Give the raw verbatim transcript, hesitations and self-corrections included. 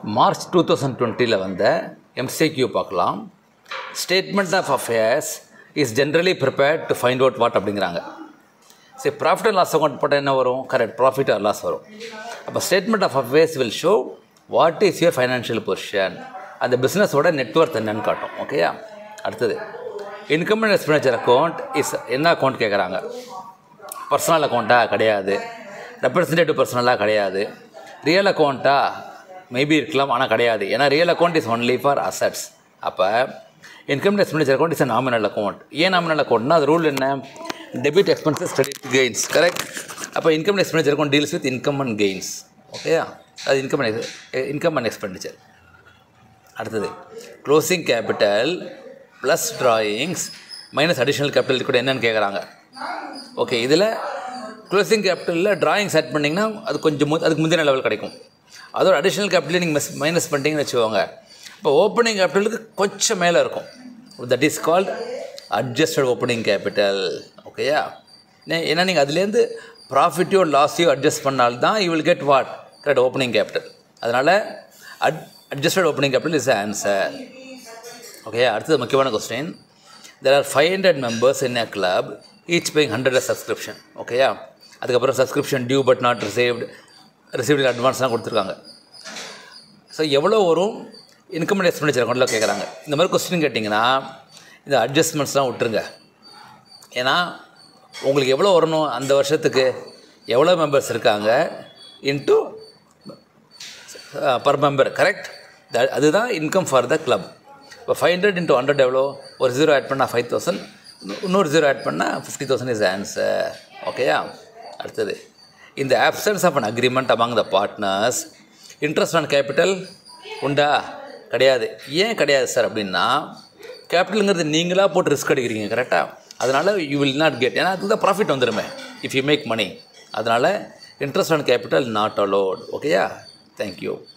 March two thousand டுவெண்ட்டியில் வந்த MCQ பார்க்கலாம். Statement of affairs is generally prepared to find out what அப்படிங்கிறாங்க. சரி, ப்ராஃபிட் அண்ட் லாஸ் அக்கௌண்ட் போட்டால் என்ன வரும்? கரெக்ட், ப்ராஃபிட் ஆர் லாஸ் வரும். அப்போ statement of affairs will show what is your financial position, அந்த பிஸ்னஸோட நெட்வொர்த் என்னன்னு காட்டும். ஓகேயா? அடுத்தது income and expenditure account is என்ன அக்கௌண்ட் கேட்குறாங்க? பர்சனல் அக்கௌண்ட்டாக கிடையாது, ரெப்ரசன்டேட்டிவ் பர்சனலாக கிடையாது, ரியல் அக்கௌண்ட்டாக மேபி இருக்கலாம் ஆனால் கிடையாது. ஏன்னா real account is only for assets. அப்போ income and expenditure account is a nominal account. ஏன் நாமினல் அக்கௌண்ட்னா அது ரூல் என்ன? Debit expenses credit gains. Correct. அப்போ income and expenditure account deals with income and gains. ஓகேயா? அது income and income and expenditure. அடுத்தது closing capital plus drawings minus additional capital கூட என்னென்னு கேட்குறாங்க. ஓகே, இதில் க்ளோசிங் கேபிட்டலில் ட்ராயிங்ஸ் ஆட் பண்ணிங்கன்னா அது கொஞ்சம் அதுக்கு முந்தின லெவல் கிடைக்கும். அதோட அடிஷ்னல் கேபிட்டல் நீங்கள் மெஸ் மைனஸ் பண்ணிட்டீங்கன்னு வச்சுக்கோங்க, இப்போ ஓப்பனிங் கேபிட்டலுக்கு கொஞ்சம் மேலே இருக்கும். That is called adjusted opening capital. ஓகேயா? ஏன்னா நீங்கள் அதுலேருந்து ப்ராஃபிட்டையோ லாஸையோ அட்ஜஸ்ட் பண்ணால்தான் you will get what? Correct, opening capital. அதனால் at adjusted opening capital is answer. ஓகேயா? அடுத்தது முக்கியமான question. There are five hundred members in a club, each paying hundred subscription. ஓகேயா? அதுக்கப்புறம் subscription due but not received, received அட்வான்ஸ்லாம் கொடுத்துருக்காங்க. So எவ்வளோ வரும் income and expenditure அக்கௌண்ட்டில் கேட்குறாங்க. இந்த மாதிரி கொஸ்டின் கேட்டிங்கன்னா இந்த அட்ஜஸ்ட்மெண்ட்ஸ்லாம் விட்டுருங்க. ஏன்னா உங்களுக்கு எவ்வளோ வரணும் அந்த வருஷத்துக்கு, எவ்வளோ மெம்பர்ஸ் இருக்காங்க இன்ட்டு பர் மெம்பர். கரெக்ட், அதுதான் இன்கம் ஃபார் த கிளப். இப்போ ஃபைவ் ஹண்ட்ரட் இன்ட்டு ஹண்ட்ரட் எவ்வளோ? ஒரு ஜீரோ ஆட் பண்ணால் ஃபைவ் தௌசண்ட், இன்னொரு ஜீரோ ஆட் பண்ணால் ஃபிஃப்டி தௌசண்ட் இஸ் ஆன்சர். ஓகேயா? அடுத்தது இந்த options of an agreement among the partners interest on capital உண்டா? கிடையாது. ஏன் கிடையாது சார் அப்படின்னா, கேபிட்டலுங்கிறது நீங்களாக போட்டு ரிஸ்க் எடுக்கிறீங்க. கரெக்டாக? அதனால் யூ வில் நாட் கெட். ஏன்னா அதுக்கு தான் ப்ராஃபிட் வந்துடுமே இஃப் யூ மேக் மணி. அதனால் interest on capital not allot. ஓகேயா? தேங்க்யூ.